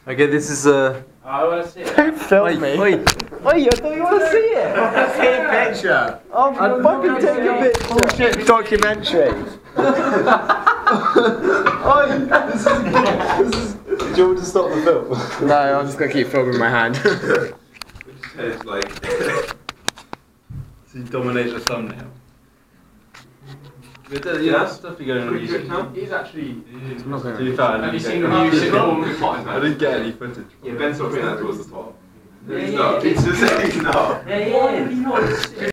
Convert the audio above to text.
Okay, this is I want to see it. Don't film me. Wait, I thought you want to see it. See a picture. I'll fucking take a picture. Bullshit documentary. This is. Do you want me to stop the film? No, I'm just gonna keep filming my hand. It's like So you dominate the thumbnail. Yeah, that's definitely going on YouTube. He's actually. I'm not To be gonna. fair, Have you seen the new sitcom with Hot? I didn't get any footage. Yeah, Ben's Putting not that towards the top. Yeah, No, it's just saying no. Yeah, yeah.